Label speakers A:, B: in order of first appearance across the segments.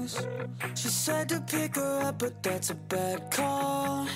A: news. She said to pick her up, but that's a bad call.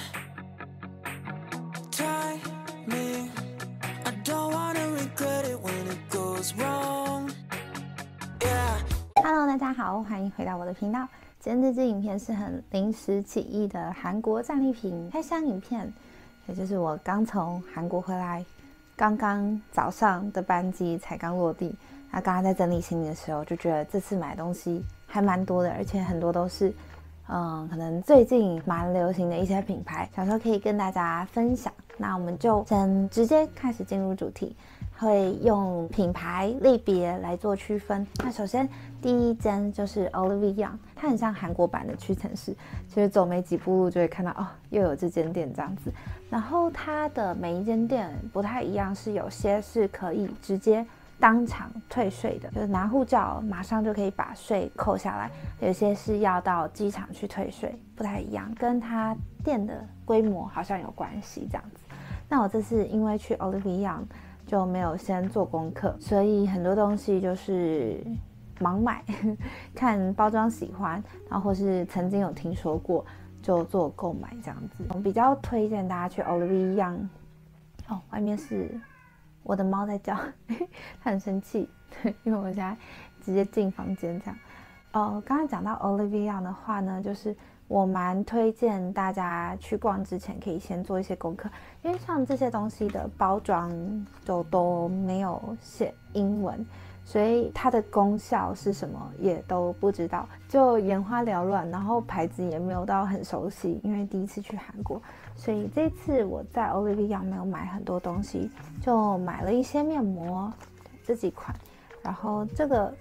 A: Timing, I don't wanna regret it when it goes wrong. Yeah.
B: Hello， 大家好，欢迎回到我的频道。今天这支影片是很临时起意的韩国战利品开箱影片，也就是我刚从韩国回来，刚刚早上的班机才刚落地。那刚刚在整理行李的时候，就觉得这次买东西还蛮多的，而且很多都是可能最近蛮流行的一些品牌，想说可以跟大家分享。那我们就先直接开始进入主题，会用品牌类别来做区分。那首先第一间就是 Olivia Young， 它很像韩国版的屈臣氏，就是走没几步路就会看到哦，又有这间店这样子。然后它的每一间店不太一样，是有些是可以直接当场退税的，就是拿护照马上就可以把税扣下来，有些是要到机场去退税，不太一样，跟它店的规模好像有关系这样子。那我这次因为去 Olivia Young 就没有先做功课，所以很多东西就是盲买看包装喜欢，然后或是曾经有听说过就做购买这样子。我比较推荐大家去 Olivia Young。哦，外面是我的猫在叫，它很生气，因为我现在直接进房间这样。刚才讲到 Olivia Young 的话呢，就是我蛮推荐大家去逛之前可以先做一些功课，因为像这些东西的包装都没有写英文，所以它的功效是什么也都不知道，就眼花缭乱，然后牌子也没有到很熟悉，因为第一次去韩国，所以这次我在 Olivia Young 没有买很多东西，就买了一些面膜，这几款，然后这个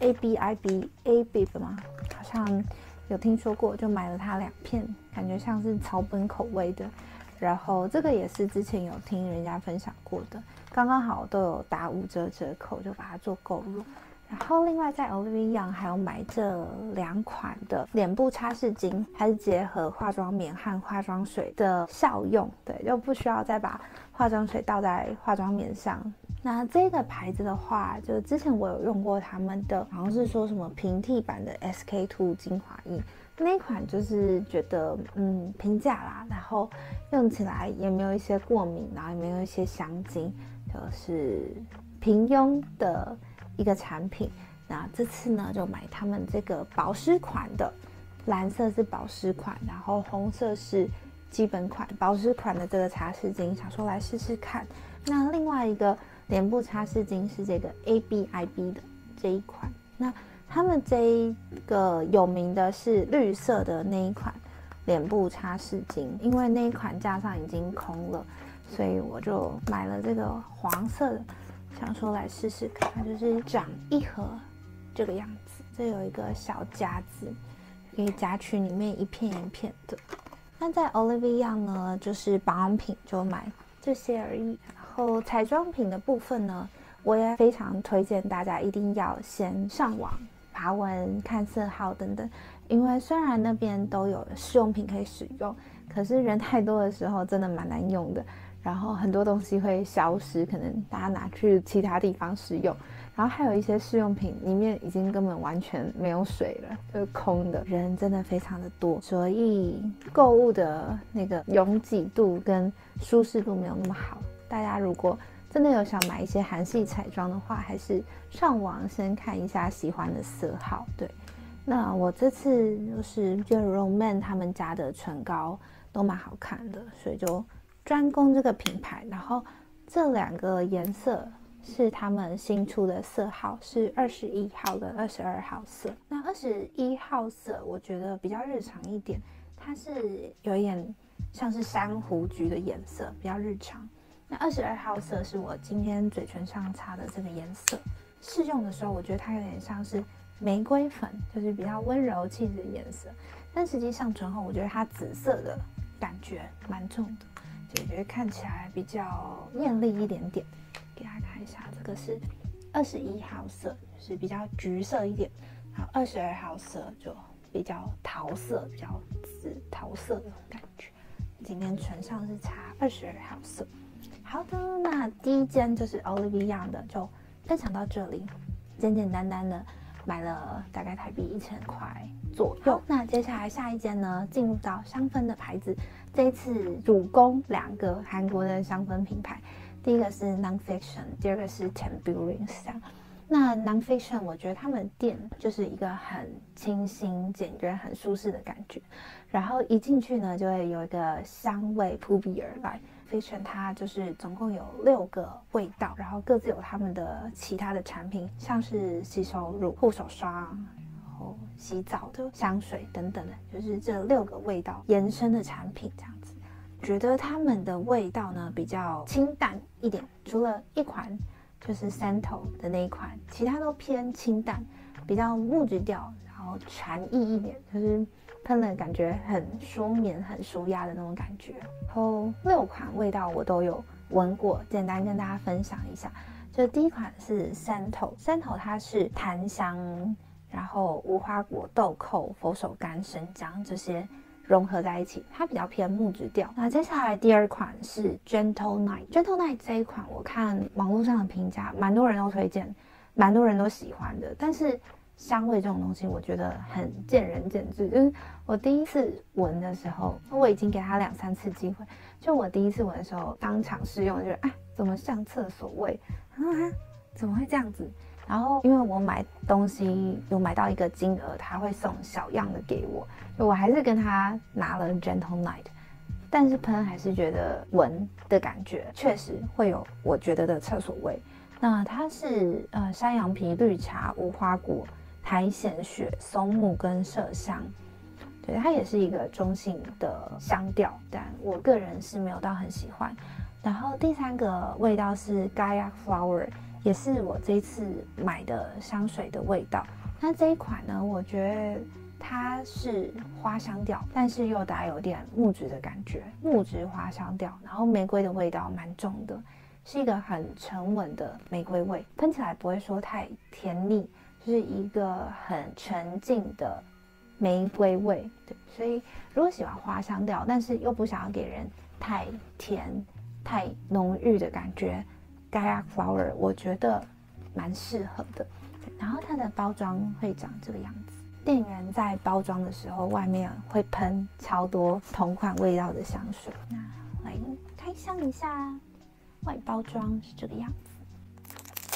B: ABIB 吗？好像有听说过，就买了它2片，感觉像是草本口味的。然后这个也是之前有听人家分享过的，刚刚好都有打5折折扣，就把它做购入。然后另外在 Olivia Young 还有买这2款的脸部擦拭巾，它是结合化妆棉和化妆水的效用，对，就不需要再把化妆水倒在化妆棉上。那这个牌子的话，就是之前我有用过他们的，好像是说什么平替版的 SK2 精华液，那一款就是觉得平价啦，然后用起来也没有一些过敏，然后也没有一些香精，就是平庸的一个产品。那这次呢就买他们这个保湿款的，蓝色是保湿款，然后红色是基本款。保湿款的这个擦拭巾想说来试试看。那另外一个脸部擦拭巾是这个 ABIB 的这一款，那他们这一个有名的是绿色的那一款脸部擦拭巾，因为那一款架上已经空了，所以我就买了这个黄色的，想说来试试看。它就是长一盒这个样子，这有一个小夹子，可以夹取里面一片一片的。那在 Olivia Young 呢，就是保养品就买这些而已。然后彩妆品的部分呢，我也非常推荐大家一定要先上网爬文看色号等等，因为虽然那边都有试用品可以使用，可是人太多的时候真的蛮难用的，然后很多东西会消失，可能大家拿去其他地方使用，然后还有一些试用品里面已经根本完全没有水了，就是空的，人真的非常的多，所以购物的那个拥挤度跟舒适度没有那么好。大家如果真的有想买一些韩系彩妆的话，还是上网先看一下喜欢的色号。对，那我这次就是觉得 Roman 他们家的唇膏都蛮好看的，所以就专攻这个品牌。然后这2个颜色是他们新出的色号，是21号跟22号色。那21号色我觉得比较日常一点，它是有一点像是珊瑚橘的颜色，比较日常。那22号色是我今天嘴唇上擦的这个颜色，试用的时候我觉得它有点像是玫瑰粉，就是比较温柔气质的颜色，但实际上唇后我觉得它紫色的感觉蛮重的，就觉得看起来比较艳丽一点点。给大家看一下，这个是21号色，就是比较橘色一点，然后22号色就比较桃色，比较紫桃色的那种感觉。今天唇上是擦22号色。好的，那第一间就是 Olivia Young 的，就分享到这里，简简单单的买了大概台币1000块左右。那接下来下一间呢，进入到香氛的牌子，这一次主攻2个韩国的香氛品牌，第一个是 Nonfiction， 第二个是 Temburins。那 Nonfiction 我觉得他们店就是一个很清新简约很舒适的感觉，然后一进去呢就会有一个香味扑鼻而来。Fiction 它就是总共有6个味道，然后各自有他们的其他的产品，像是洗手乳、护手霜，然后洗澡的香水等等的，就是这6个味道延伸的产品这样子。觉得他们的味道呢比较清淡一点，除了一款就是 Santal 的那一款，其他都偏清淡，比较木质调，然后禅意一点，就是喷了感觉很舒眠、很舒压的那种感觉。然后6款味道我都有闻过，简单跟大家分享一下。就第一款是 Santal 它是檀香，然后无花果、豆蔻、佛手柑、生姜这些融合在一起，它比较偏木质调。那接下来第2款是 Gentle Night 这一款，我看网络上的评价，蛮多人都推荐，蛮多人都喜欢的。但是香味这种东西，我觉得很见仁见智。就是我第一次闻的时候，我已经给它2、3次机会。就我第一次闻的时候，当场试用，就觉得哎，怎么像厕所味？然后怎么会这样子？然后因为我买东西有买到一个金额，他会送小样的给我，就我还是跟他拿了 Gentle Night， 但是喷还是觉得闻的感觉确实会有我觉得的厕所味。那它是山羊皮、绿茶、无花果、苔藓血、松木跟麝香，对，它也是一个中性的香调，但我个人是没有到很喜欢。然后第3个味道是 Gaia Flower， 也是我这一次买的香水的味道。那这一款呢，我觉得它是花香调，但是又带有点木质的感觉，木质花香调，然后玫瑰的味道蛮重的，是一个很沉稳的玫瑰味，喷起来不会说太甜腻，就是一个很沉静的玫瑰味。对，所以如果喜欢花香调，但是又不想要给人太甜、太浓郁的感觉， Gaia Flower 我觉得蛮适合的。然后它的包装会长这个样子，店员在包装的时候外面会喷超多同款味道的香水。那来开箱一下，外包装是这个样子，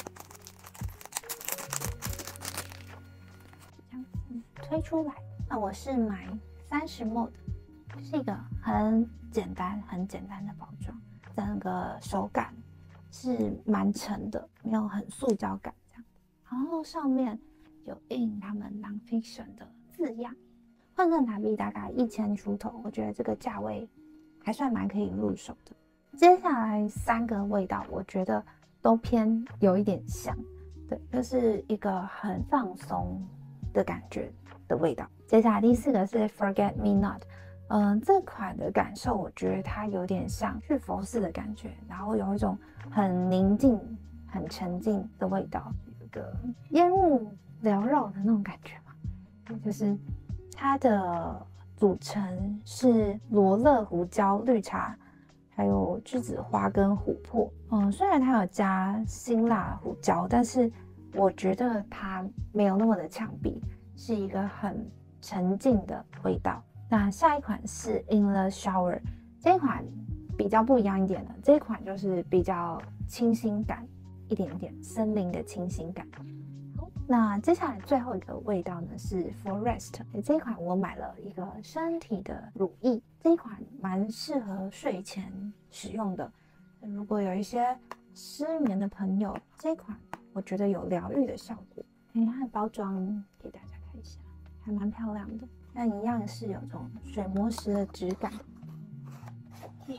B: 这样子推出来。那我是买30ml的，是一个很简单的包装，整个手感是蛮沉的，没有很塑胶感这样。然后上面有印他们 Nonfiction 的字样，换算台币大概1000出头，我觉得这个价位还算蛮可以入手的。接下来3个味道，我觉得都偏有一点像，对，就是一个很放松的感觉的味道。接下来第4个是 Forget Me Not，这款的感受，我觉得它有点像去佛寺的感觉，然后有一种很宁静、很沉静的味道，有一个烟雾缭绕的那种感觉嘛。就是它的组成是罗勒、胡椒、绿茶，还有栀子花跟琥珀。虽然它有加辛辣胡椒，但是我觉得它没有那么的呛鼻，是一个很沉静的味道。那下一款是 In the Shower， 这一款比较不一样一点的，这一款就是比较清新感一点点，森林的清新感。那接下来最后一个味道呢是 Forest， 这一款我买了一个身体的乳液，这一款蛮适合睡前使用的。如果有一些失眠的朋友，这一款我觉得有疗愈的效果。它的包装给大家看一下，还蛮漂亮的。但一样是有种水磨石的质感，是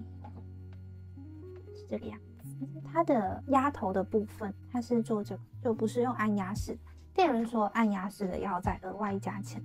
B: 这个样子。它的压头的部分，它是做这个，就不是用按压式。店员说按压式的要再额外加钱。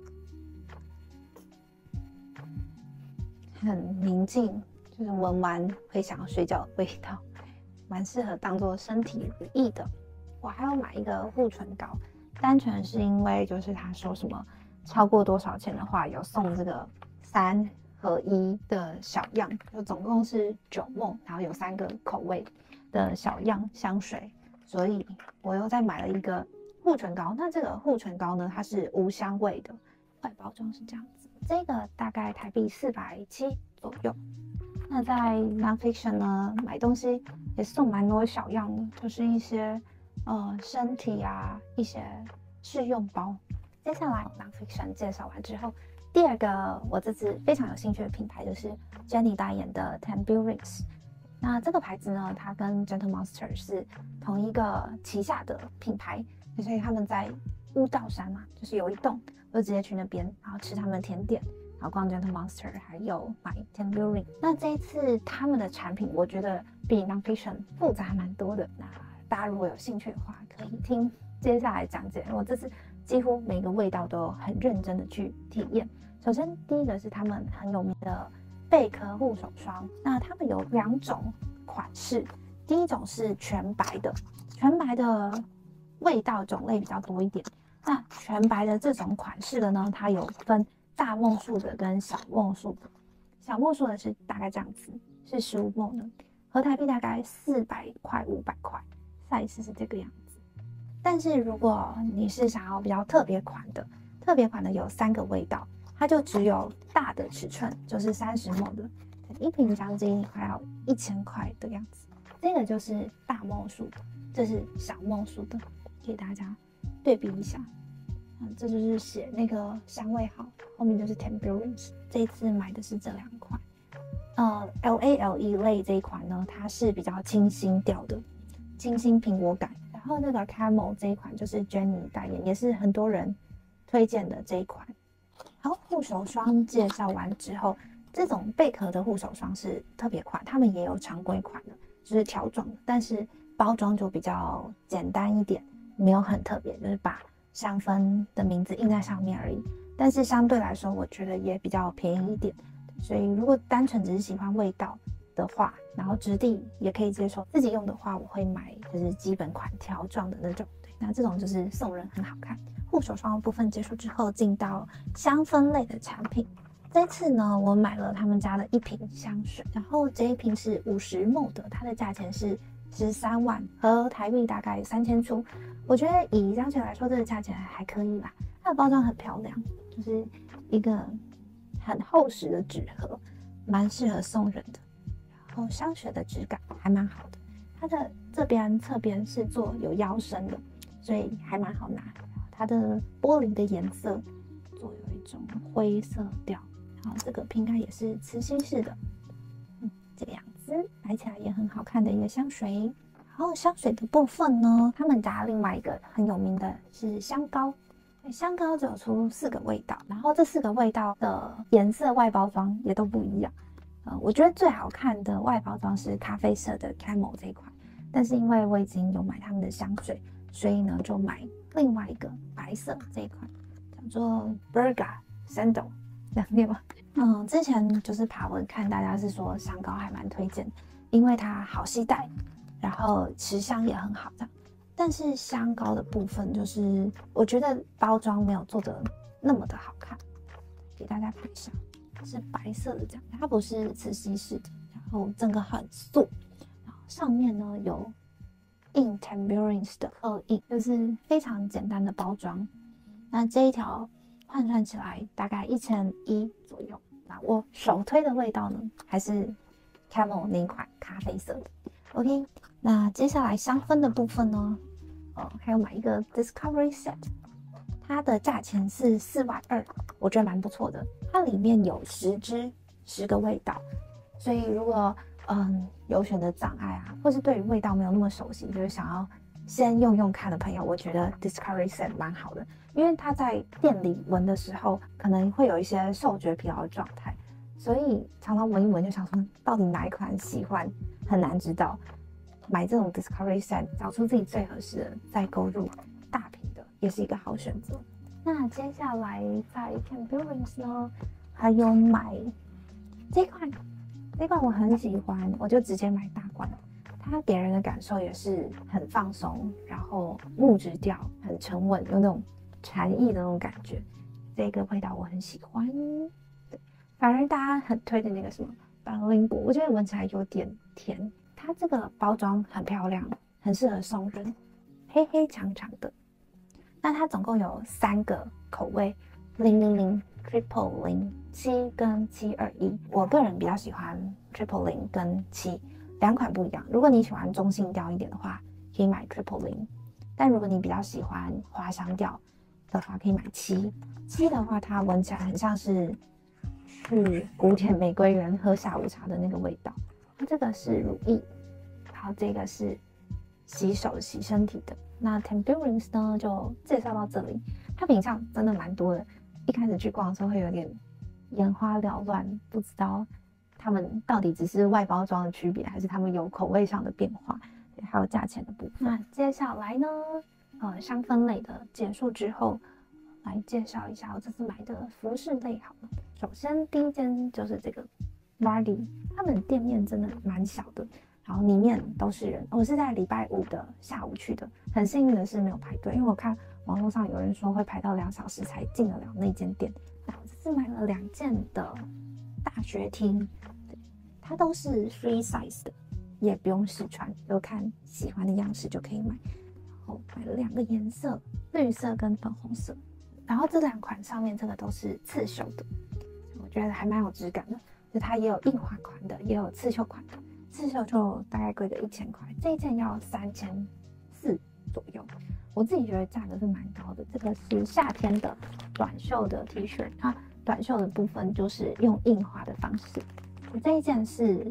B: 很宁静，就是闻完会想要睡觉的味道，蛮适合当做身体乳液的。我还要买一个护唇膏，单纯是因为就是他说什么超过多少钱的话有送这个3合1的小样，就总共是9ml，然后有3个口味的小样香水，所以我又再买了一个护唇膏。那这个护唇膏呢，它是无香味的，外包装是这样子。这个大概台币470左右。那在 Nonfiction 呢，买东西也送蛮多小样的，就是一些身体啊，一些试用包。接下来 Nonfiction 介绍完之后，第二个我这次非常有兴趣的品牌就是 Jenny 代言的 Temburings。那这个牌子呢，它跟 Gentle Monster 是同一个旗下的品牌，所以他们在乌道山嘛，就是有一栋，我就直接去那边，然后吃他们的甜点，然后逛 Gentle Monster， 还有买 Temburing。那这一次他们的产品，我觉得比 Nonfiction 复杂蛮多的。那大家如果有兴趣的话，可以听接下来讲解。我这次几乎每个味道都有很认真的去体验。首先第一个是他们很有名的贝壳护手霜，那他们有2种款式，第一种是全白的，全白的味道种类比较多一点。那全白的这种款式的呢，它有分大梦数的跟小梦数的。小梦数的是大概这样子，是15梦的，合台币大概400块500块，size是这个样子。但是如果你是想要比较特别款的，特别款的有3个味道，它就只有大的尺寸，就是30ml的，一瓶将近快要1000块的样子。这个就是大梦数的，这是小梦数的，给大家对比一下。这就是写那个香味号，后面就是 Temburings。这一次买的是这2款。LALE 类这一款呢，它是比较清新调的，清新苹果感。然后那个 Camel 这一款就是 Jenny 代言，也是很多人推荐的这一款。好，护手霜介绍完之后，这种贝壳的护手霜是特别款，他们也有常规款的，就是条状的，但是包装就比较简单一点，没有很特别，就是把香氛的名字印在上面而已。但是相对来说，我觉得也比较便宜一点。所以如果单纯只是喜欢味道的话，然后质地也可以接受，自己用的话，我会买就是基本款条状的那种。对，那这种就是送人很好看。护手霜的部分结束之后，进到香氛类的产品。这次呢，我买了他们家的一瓶香水，然后这一瓶是50ml的，它的价钱是13万，和台币大概3000出。我觉得以香水来说，这个价钱还可以啦。它的包装很漂亮，就是一个很厚实的纸盒，蛮适合送人的。然后香水的质感还蛮好的，它的这边侧边是做有腰身的，所以还蛮好拿。它的玻璃的颜色做有一种灰色调，然后这个瓶盖也是磁吸式的，这个样子买起来也很好看的一个香水。然后香水的部分呢，他们家另外一个很有名的是香膏。香膏只有出4个味道，然后这4个味道的颜色外包装也都不一样。我觉得最好看的外包装是咖啡色的 Camel 这一款，但是因为我已经有买他们的香水，所以呢就买另外一个白色这一款，叫做 Berga Sandal， 这样念吗？之前就是爬文看大家是说香膏还蛮推荐，因为它好携带，然后持香也很好这样。但是香膏的部分，就是我觉得包装没有做的那么的好看，给大家看一下，是白色的这样，它不是磁吸式的，然后整个很素，然后上面呢有印 Temburings 的刻印，就是非常简单的包装。那这一条换算起来大概1100左右。那我首推的味道呢，还是 Camel 那一款咖啡色的。OK， 那接下来香氛的部分呢？还有买一个 Discovery Set， 它的价钱是4万2，我觉得蛮不错的。它里面有10个味道，所以如果有选择障碍啊，或是对于味道没有那么熟悉，就是想要先用用看的朋友，我觉得 Discovery Set 蛮好的，因为它在店里闻的时候，可能会有一些嗅觉疲劳的状态，所以常常闻一闻就想说，到底哪一款喜欢，很难知道。买这种 Discovery Set， 找出自己最合适的，再购入大瓶的，也是一个好选择。那接下来在 Temburings 呢，还有买这款我很喜欢，我就直接买大罐。它给人的感受也是很放松，然后木质调，很沉稳，有那种禅意的那种感觉。这个味道我很喜欢。对，反而大家很推的那个什么板栗果，我觉得闻起来有点甜。它这个包装很漂亮，很适合送人，黑黑长长的， 那它总共有3个口味，000、Triple 0、7跟721。我个人比较喜欢 Triple 0跟7，2款不一样。如果你喜欢中性调一点的话，可以买 Triple 0。但如果你比较喜欢花香调的话，可以买7。7的话，它闻起来很像是去古典玫瑰园喝下午茶的那个味道。那这个是乳液，然后这个是洗手洗身体的。那 Temperance 呢就介绍到这里，它品相真的蛮多的。一开始去逛的时候会有点眼花缭乱，不知道他们到底只是外包装的区别，还是他们有口味上的变化，还有价钱的部分。那接下来呢，香氛类的结束之后，来介绍一下我这次买的服饰类好了。首先第一间就是这个 Mardi， 他们店面真的蛮小的。然后里面都是人，我是在礼拜5的下午去的，很幸运的是没有排队，因为我看网络上有人说会排到2小时才进得了那间店。那我这次买了2件的大学 T， 它都是 free size 的，也不用试穿，就看喜欢的样式就可以买。然后买了2个颜色，绿色跟粉红色。然后这2款上面这个都是刺绣的，我觉得还蛮有质感的，就它也有印花款的，也有刺绣款的。刺绣就大概贵个1000块，这一件要3400左右，我自己觉得价格是蛮高的。这个是夏天的短袖的 T 恤，它短袖的部分就是用印花的方式。我这一件是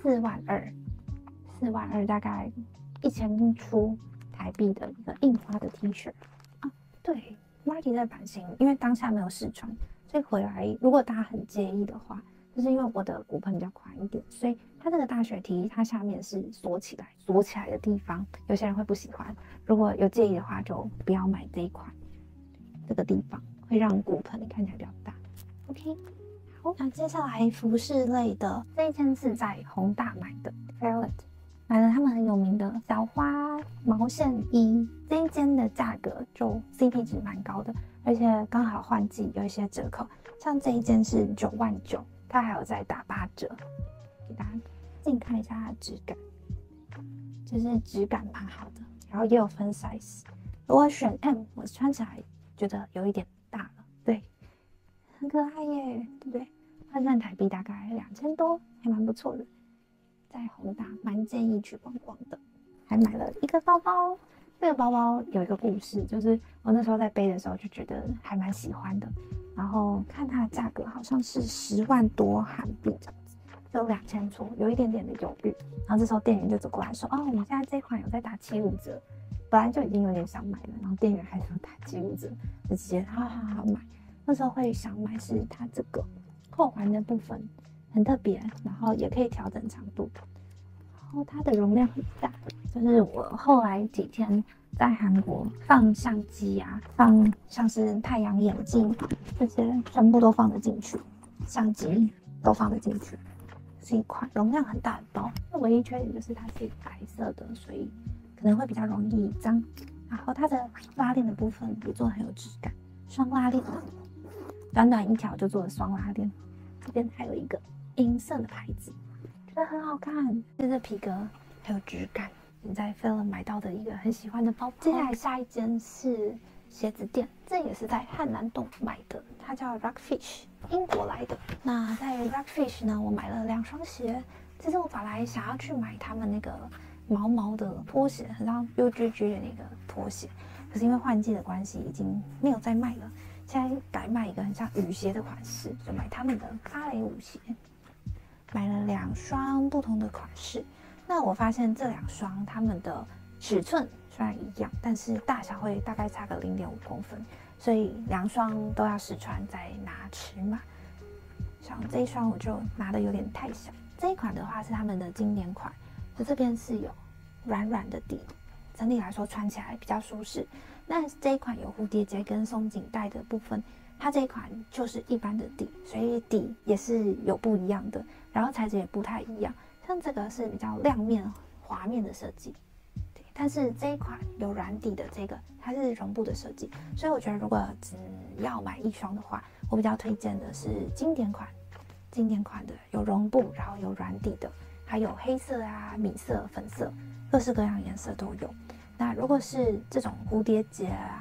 B: 42000，大概1000出台币的一个印花的 T 恤啊。对 ，Mardi 的版型，因为当下没有试穿，所以回来如果大家很介意的话。就是因为我的骨盆比较宽一点，所以它这个大学 T 它下面是锁起来的地方，有些人会不喜欢。如果有介意的话，就不要买这一款。这个地方会让骨盆看起来比较大。OK， 好，那接下来服饰类的这一件是在宏大买的 Violet， 买了他们很有名的小花毛线衣。这一件的价格就 CP 值蛮高的，而且刚好换季有一些折扣，像这一件是99000。它还有在打8折，给大家近看一下它的质感，就是质感蛮好的，然后也有分 size。如果选 M， 我穿起来觉得有一点大了，对，很可爱耶，对不对？换算台币大概2000多，还蛮不错的。在宏大蛮建议去逛逛的。还买了一个包包，这个包包有一个故事，就是我那时候在背的时候就觉得还蛮喜欢的。然后看它的价格好像是10万多韩币这样子，就2000出，有一点点的犹豫。然后这时候店员就走过来说：“哦，我们现在这款有在打75折。”本来就已经有点想买了，然后店员还说打75折，就直接好买。那时候会想买是它这个扣环的部分很特别，然后也可以调整长度，然后它的容量很大，就是我后来几天。在韩国放相机啊，放像是太阳眼镜这些全部都放得进去，相机都放得进去，是一款容量很大的包。那唯一缺点就是它是白色的，所以可能会比较容易脏。然后它的拉链的部分也做得很有质感，双拉链的，短短一条就做了双拉链。这边还有一个银色的牌子，觉得很好看，这皮革很有质感。在 Fila 买到的一个很喜欢的包包。接下来下一间是鞋子店，这也是在汉南洞买的，它叫 Rockfish， 英国来的。那在 Rockfish 呢，我买了2双鞋。其实我本来想要去买他们那个毛毛的拖鞋，很像 UGG 的那个拖鞋，可是因为换季的关系，已经没有再卖了。现在改卖一个很像雨鞋的款式，就买他们的芭蕾舞鞋。买了2双不同的款式。那我发现这2双它们的尺寸虽然一样，但是大小会大概差个0.5公分，所以2双都要试穿再拿尺码。像这一双我就拿的有点太小。这一款的话是他们的经典款，就这边是有软软的底，整体来说穿起来比较舒适。那这一款有蝴蝶结跟松紧带的部分，它这一款就是一般的底，所以底也是有不一样的，然后材质也不太一样。像这个是比较亮面、滑面的设计，对，但是这一款有软底的这个，它是绒布的设计，所以我觉得如果只要买1双的话，我比较推荐的是经典款的，有绒布，然后有软底的，还有黑色啊、米色、粉色，各式各样颜色都有。那如果是这种蝴蝶结啊、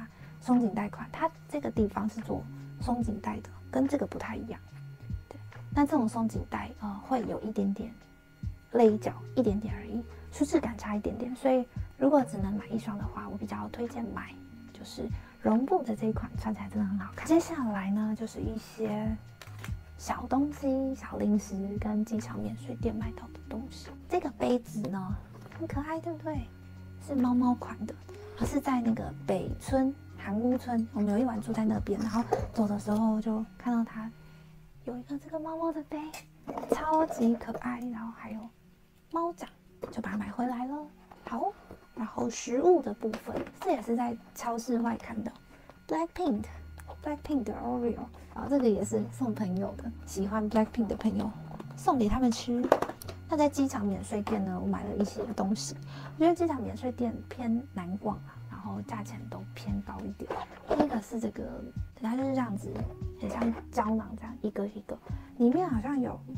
B: 松紧带款，它这个地方是做松紧带的，跟这个不太一样。对，那这种松紧带会有一点点勒脚，一点点而已，舒适感差一点点。所以如果只能买一双的话，我比较推荐买就是绒布的这一款，穿起来真的很好看。接下来呢，就是一些小东西、小零食跟机场免税店买到的东西。这个杯子呢，很可爱，对不对？是猫猫款的，是在那个北村韩屋村，我们有一晚住在那边，然后走的时候就看到它有一个这个猫猫的杯，超级可爱，然后还有猫掌，就把它买回来了。好，然后食物的部分，这也是在超市外看到 Blackpink 的 Oreo， 然后这个也是送朋友的，喜欢 Blackpink 的朋友送给他们吃。那在机场免税店呢，我买了一些东西。我觉得机场免税店偏难逛啊，然后价钱都偏高一点。第一个是这个，它就是这样子，很像胶囊这样一个一个，里面好像有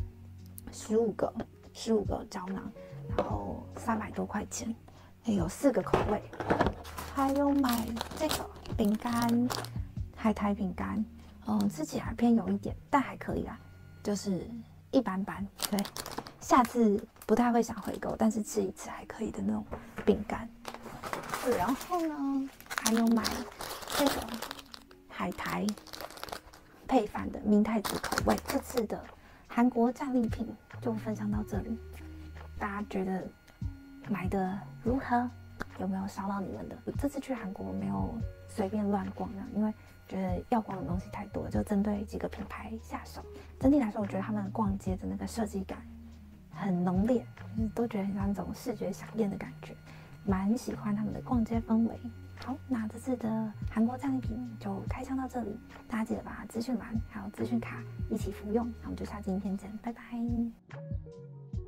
B: 15个胶囊，然后300多块钱，有4个口味。还有买这个饼干，海苔饼干，吃起来偏油一点，但还可以啦，就是一般般，对。下次不太会想回购，但是吃一次还可以的那种饼干。然后呢，还有买这个海苔配饭的明太子口味。这次的韩国战利品就分享到这里，大家觉得买的如何？有没有烧到你们的？这次去韩国没有随便乱逛啊，因为觉得要逛的东西太多，就针对几个品牌下手。整体来说，我觉得他们逛街的那个设计感很浓烈，就是都觉得很像那种视觉响应的感觉，蛮喜欢他们的逛街氛围。好，那这次的韩国战利品就开箱到这里，大家记得把资讯栏还有资讯卡一起服用。那我们就下期影片见，拜拜。